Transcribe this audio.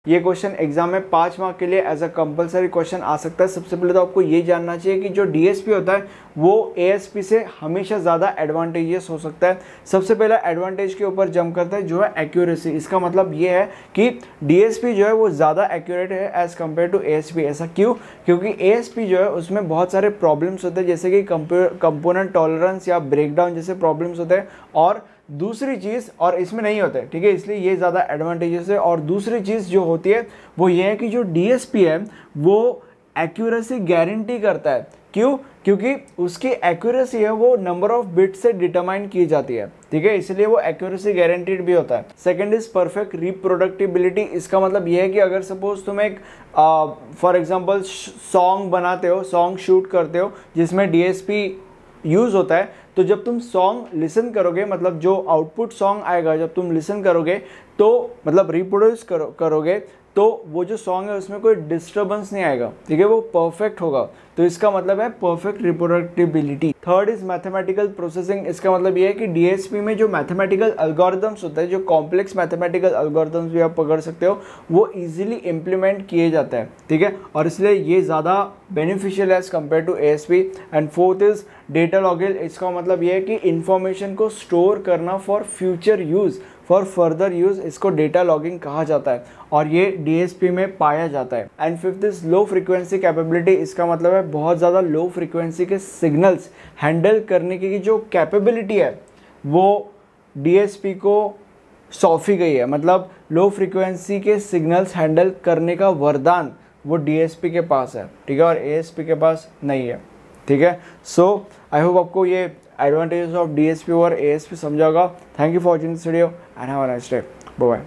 ये question exam में 5 mark के लिए एज अ कंपलसरी क्वेश्चन आ सकता है। सबसे पहले तो आपको ये जानना चाहिए कि जो डीएसपी होता है वो एएसपी से हमेशा ज़्यादा एडवांटेजियस हो सकता है। सबसे पहला एडवांटेज के ऊपर जंप करता है जो है एक्यूरेसी। इसका मतलब ये है कि डीएसपी जो है वो ज़्यादा एक्यूरेट है एज़ कम्पेयर टू एएसपी। ऐसा क्यों? क्योंकि एएसपी जो है उसमें बहुत सारे प्रॉब्लम्स होते हैं, जैसे कि कंपोनेंट टॉलरेंस या ब्रेकडाउन जैसे प्रॉब्लम्स होते हैं, और दूसरी चीज़, और इसमें नहीं होता है, ठीक है, इसलिए ये ज़्यादा एडवांटेजेस है। और दूसरी चीज़ जो होती है वो ये है कि जो डीएसपी है वो एक्यूरेसी गारंटी करता है। क्यों? क्योंकि उसकी एक्यूरेसी है वो नंबर ऑफ बिट से डिटरमाइन की जाती है, ठीक है, इसलिए वो एक्यूरेसी गारंटीड भी होता है। Second is perfect reproducibility. इसका मतलब ये है कि अगर सपोज तुम एक फॉर एग्जांपल सॉन्ग बनाते हो, सॉन्ग शूट करते हो जिसमें डीएसपी यूज़ होता है, तो जब तुम सॉन्ग लिसन करोगे, मतलब जो आउटपुट सॉन्ग आएगा जब तुम लिसन करोगे तो मतलब रिप्रोड्यूस करोगे तो वो जो सॉन्ग है उसमें कोई डिस्टर्बेंस नहीं आएगा, ठीक है, वो परफेक्ट होगा। तो इसका मतलब है perfect reproducibility. Third is mathematical processing. इसका मतलब ये है कि डीएसपी में जो मैथमेटिकल एल्गोरिथम्स होते हैं, जो कॉम्प्लेक्स मैथमेटिकल एल्गोरिथम्स भी आप पकड़ सकते हो, वो इजीली इम्प्लीमेंट किए जाते हैं, ठीक है, और इसलिए ये ज़्यादा beneficial as compare to ASP. And fourth is data logging. इसका मतलब ये है कि इंफॉर्मेशन को स्टोर करना for future use, for further use, इसको डेटा लॉगिंग कहा जाता है और ये डीएसपी में पाया जाता है। And fifth is low frequency capability. इसका मतलब है बहुत ज़्यादा लो फ्रीक्वेंसी के सिग्नल्स हैंडल करने की जो कैपेबिलिटी है वो डीएसपी को सौंपी गई है। मतलब लो फ्रीक्वेंसी के सिग्नल्स हैंडल करने का वरदान वो डीएसपी के पास है, ठीक है, और एएसपी के पास नहीं है, ठीक है। सो आई होप आपको ये एडवांटेजेस ऑफ डीएसपी और एएसपी समझा होगा। Thank you for watching this video and have a nice day. Bye bye.